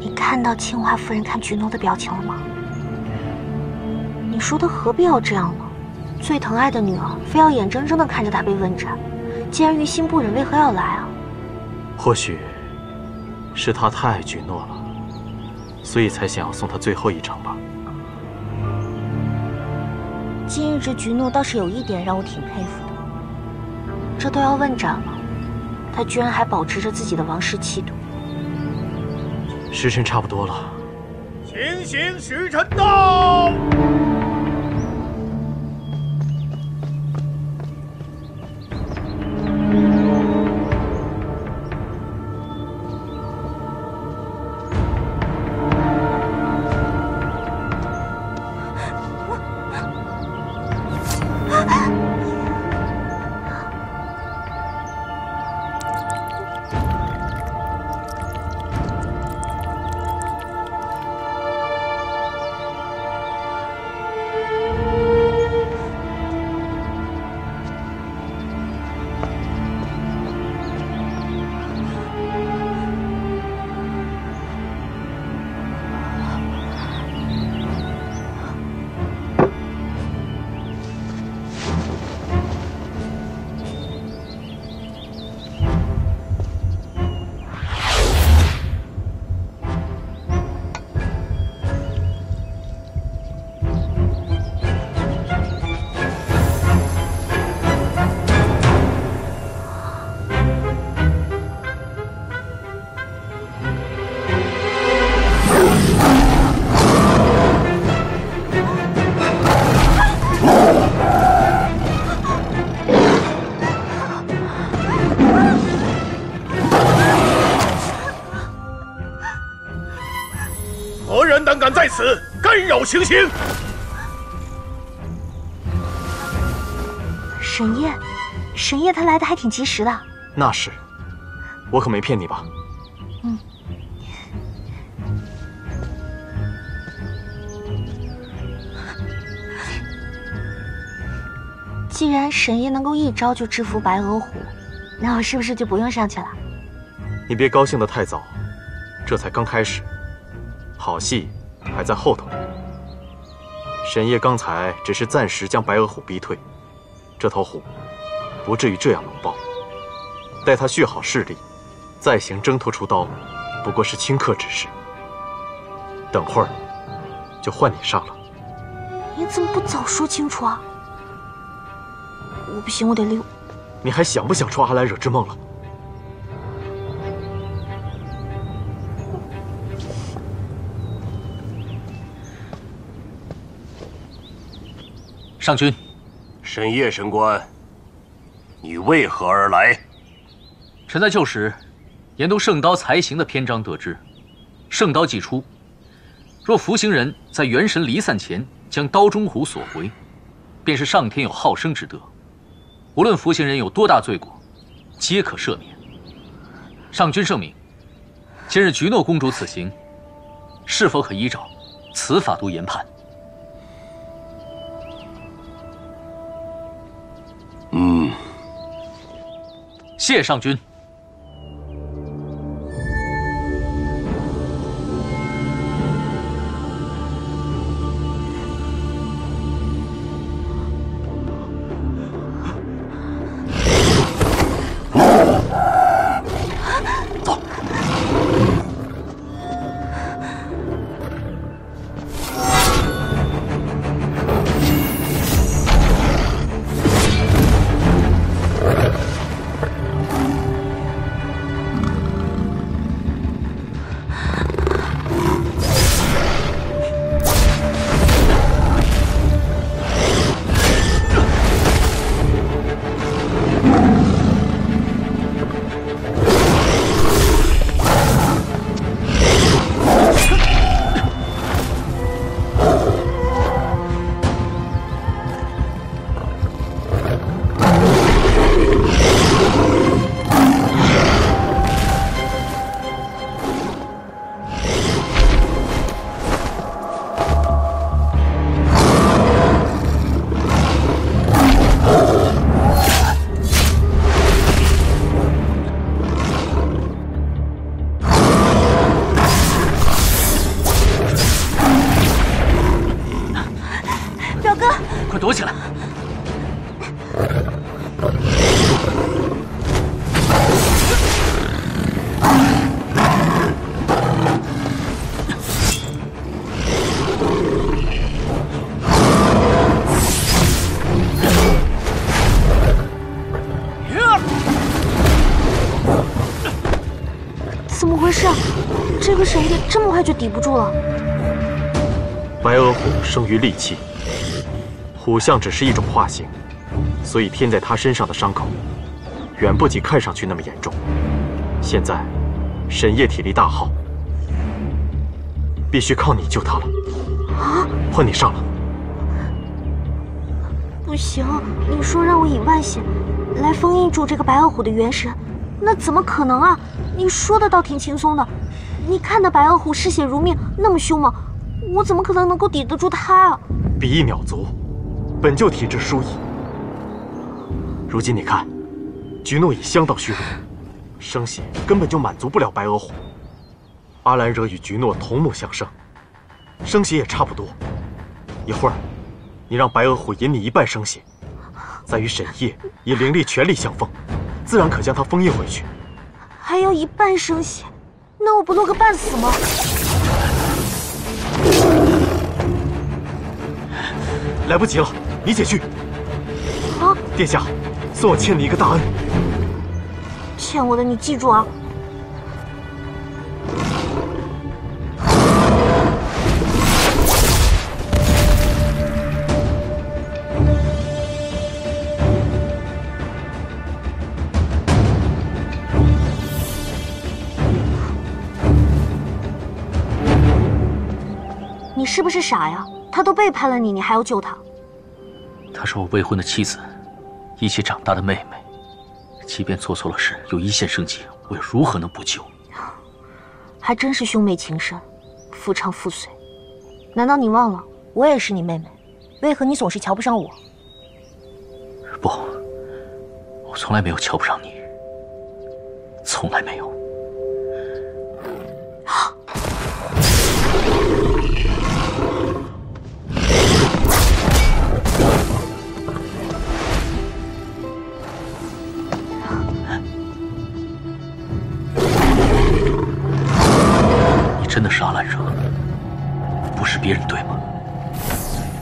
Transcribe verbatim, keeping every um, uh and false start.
你看到清华夫人看菊诺的表情了吗？你说他何必要这样呢？最疼爱的女儿，非要眼睁睁地看着他被问斩。既然于心不忍，为何要来啊？ 或许是他太爱菊诺了，所以才想要送他最后一程吧。 今日之菊诺倒是有一点让我挺佩服的，这都要问斩了，他居然还保持着自己的王室气度。 时辰差不多了， 行刑时辰到。胆敢在此干扰行刑！ 沈烨，沈烨他来的还挺及时的。 那是，我可没骗你吧？ 嗯。既然沈烨能够一招就制服白鹅湖，那我是不是就不用上去了？ 你别高兴得太早，这才刚开始，好戏还在后头。沈烨刚才只是暂时将白鹅虎逼退，这头虎不至于这样猛暴。待他蓄好势力，再行挣脱出刀，不过是顷刻之事。等会儿就换你上了。 你怎么不早说清楚啊？我不行，我得溜。 你还想不想出阿兰惹之梦了？ 上君， 沈烨神官，你为何而来？ 臣在旧时研读圣刀裁刑的篇章得知，圣刀既出，若服刑人在元神离散前将刀中虎索回，便是上天有好生之德，无论服刑人有多大罪过，皆可赦免。上君圣明，今日菊诺公主此刑，是否可依照此法度研判？ 嗯， 谢上君。 走。 这个沈夜这么快就抵不住了。 白额虎生于戾气，虎相只是一种化形，所以贴在他身上的伤口，远不及看上去那么严重。现在，沈夜体力大耗，必须靠你救他了。啊！换你上了。 不行，你说让我以万血来封印住这个白额虎的元神，那怎么可能啊？你说的倒挺轻松的。你看那白额虎嗜血如命，那么凶猛，我怎么可能能够抵得住他啊？ 比翼鸟族本就体质疏异，如今你看，菊诺已相当虚弱，生血根本就满足不了白额虎。阿兰惹与菊诺同母相生，生血也差不多。一会儿，你让白额虎饮你一半生血，再与沈夜以灵力全力相封，自然可将他封印回去。 还要一半生血，那我不落个半死吗？ 来不及了，你且去。 啊！ 殿下，算我欠你一个大恩。 欠我的你记住啊！你是不是傻呀？他都背叛了你，你还要救他？ 她是我未婚的妻子，一起长大的妹妹。即便做错了事，有一线生机，我又如何能不救？ 还真是兄妹情深，夫唱妇随。难道你忘了，我也是你妹妹？为何你总是瞧不上我？ 不，我从来没有瞧不上你，从来没有。真的是阿兰惹，不是别人对吗？